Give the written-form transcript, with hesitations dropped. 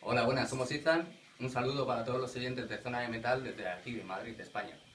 Hola, buenas, somos Izan. Un saludo para todos los oyentes de Zona de Metal desde aquí, de Madrid, España.